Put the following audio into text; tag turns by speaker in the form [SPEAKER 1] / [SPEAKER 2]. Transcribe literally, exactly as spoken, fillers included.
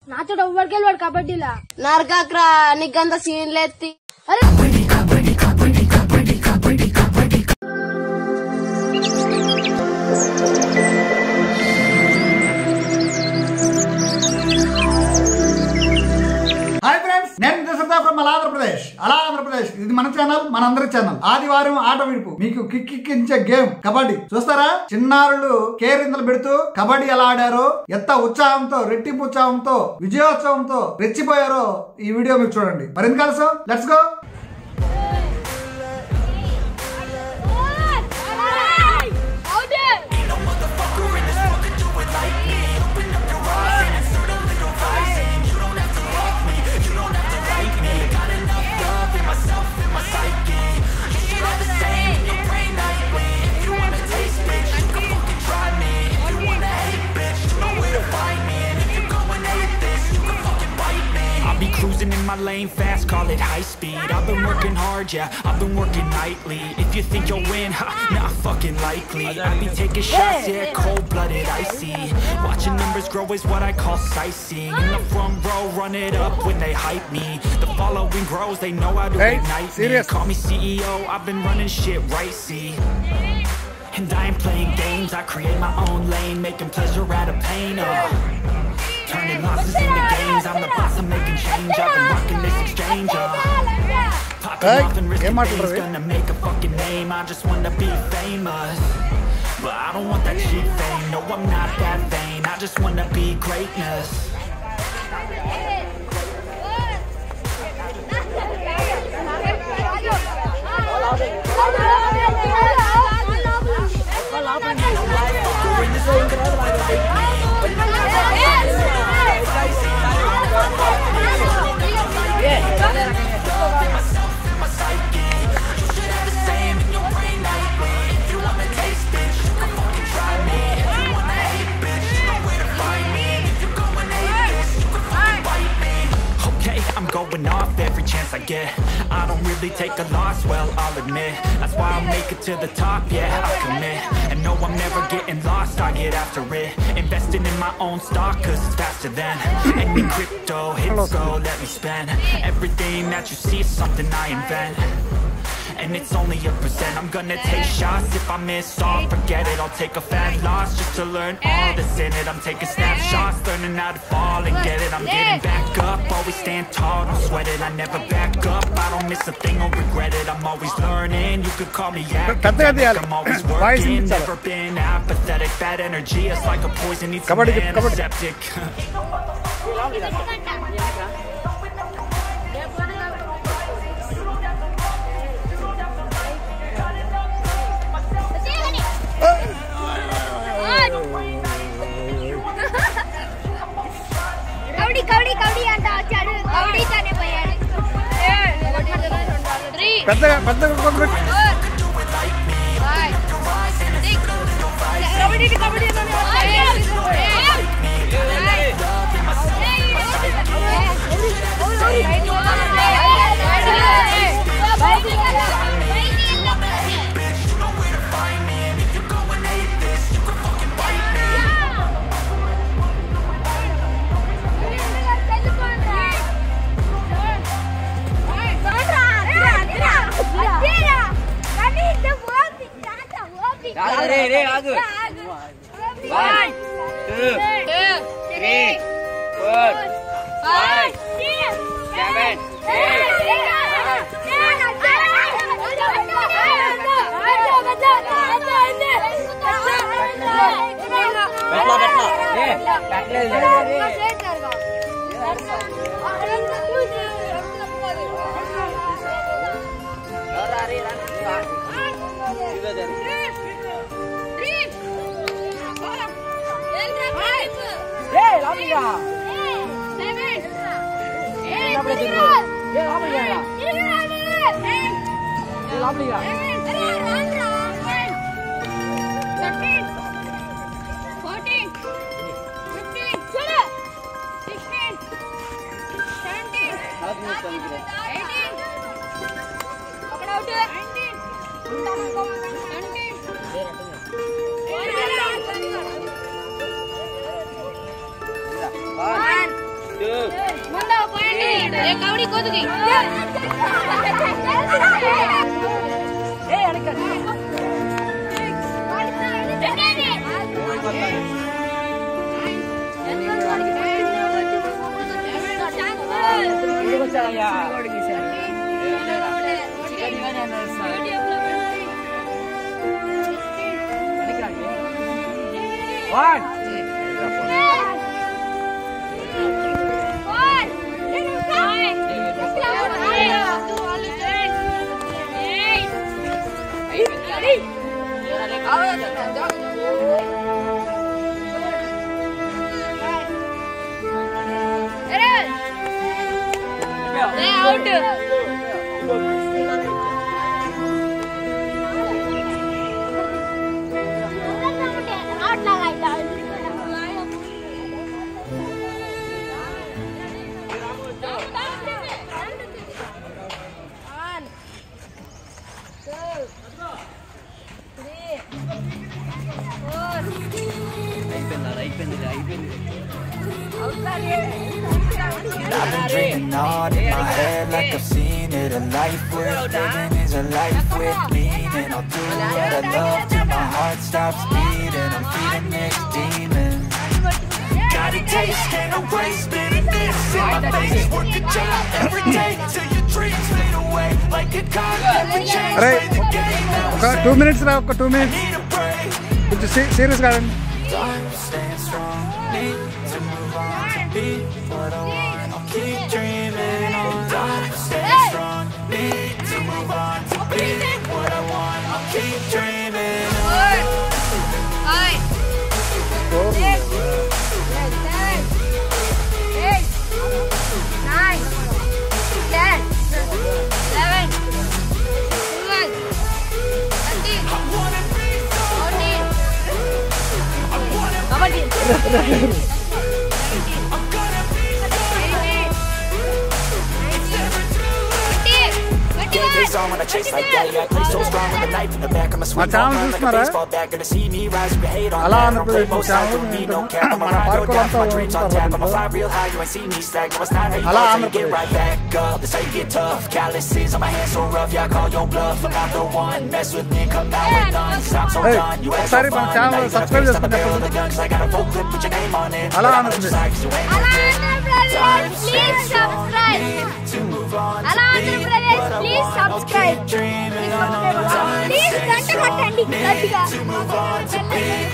[SPEAKER 1] నాతో ఎవ్వరికి వాడు కబడ్డీలా
[SPEAKER 2] నరకక్రా నీకంత సీన్ లేత్తి
[SPEAKER 1] అరే కబడ్డీ కబడ్డీ కబడ్డీ కబడ్డీ కబడ్డీ
[SPEAKER 3] హాయ్ ఫ్రెండ్స్, నేను దశరథ ఫ్రమ్ ఆంధ్రప్రదేశ్. అలా ఆంధ్రప్రదేశ్ ఇది మన ఛానల్, మనందరి ఛానల్. ఆదివారం ఆట విడుపు మీకు కిక్కించే గేమ్ కబడ్డీ చూస్తారా? చిన్నారులు కేరింతలు పెడుతూ కబడ్డీ ఎలా ఆడారో, ఎంత ఉత్సాహంతో, రెట్టింపు ఉత్సాహంతో, విజయోత్సవంతో రెచ్చిపోయారో ఈ వీడియో మీకు చూడండి. మరింత కలుసు, let's go.
[SPEAKER 4] Cruising in my lane fast, call it high speed. I've been working hard, yeah, I've been working nightly. If you think you'll win, ha, not fucking likely. I be taking shots, yeah, cold-blooded, icy. Watching numbers grow is what I call sightseeing. In the front row, run it up when they hype me. The following grows, they know how to
[SPEAKER 3] hey,
[SPEAKER 4] ignite
[SPEAKER 3] serious?
[SPEAKER 4] me. Call me C E O, I've been running shit right, see. And I ain't playing games, I create my own lane, making pleasure out of pain, uh. Turning losses into gains, I'm the boss, I'm making change. I've been rocking this exchange, uh. Popping off and risking things, gonna make a fucking name. I just wanna be famous, but I don't want that cheap fame. No, I'm not that vain, I just wanna be greatness. Going off every chance I get. I don't really take a loss, well, I'll admit. That's why I'll make it to the top, yeah, I commit. And no, I'm never getting lost, I get after it. Investing in my own stock, cause it's faster than any crypto hits go, let me spend. Everything that you see is something I invent, and it's only a percent. I'm gonna take shots, if I miss all, forget it. I'll take a fat loss just to learn all that's in it. I'm taking snapshots, learning how to fall and get it. I'm getting back up, always stand tall, don't sweat it. I never back up, I don't miss a thing or regret it. I'm always learning, you could call me academic. I'm always working, never been apathetic. Bad energy, it's like a poison, needs some antiseptic.
[SPEAKER 1] Kabaddi kabaddi kabaddi అంట వచ్చాడు, కబడ్డీ తానే పోయాడు.
[SPEAKER 3] పెద్దగా పెద్దగా
[SPEAKER 1] kabaddi kabaddi One, two, three, four, five, seven, eight, fourteen, fifteen, sixteen, seventeen, eighteen, nineteen, twenty,
[SPEAKER 2] kabaddi कूद गई
[SPEAKER 5] One.
[SPEAKER 4] I've been dreaming on in my head like I've seen it. A life worth living is a life with meaning. I'll do what I love till my heart stops beating. I'm feeding this demon. Got a taste, can't erase bitterness in my face. Work a job every day till your dreams fade away. Like a card that would change. Play the game now.
[SPEAKER 3] Two minutes now. Two minutes.
[SPEAKER 4] Need a break.
[SPEAKER 3] Could you serious garden?
[SPEAKER 4] Time to stand strong. Need to move on to be what I want. I'll keep dreaming on. Time to stand strong. Need to move on to be what I want. I'll keep dreaming on. Days on when I chase like that, yeah, I play so strong with a knife in the back of my sweet home run like a baseball bat. Gonna see me rise, you hate on that. I don't play both sides, don't need no cap. I'm a ride or die for my dreams on tap. I'ma fly real high, you ain't see me slack. No, it's not how you go, so you get right back up. That's how you get tough. Calluses on my hands so rough, yeah, I call your bluff. I'm not the one, mess with me, come out with none. Cause I'm so done, you act so fun. Now you got a face on the barrel of the gun. Cause I got a full clip, put your name on it. But I'ma let you slide, cause you ain't worth it. Time to stand strong, need to move on to be what I want. I'll keep dreaming on. Time to stand strong, need to move on to be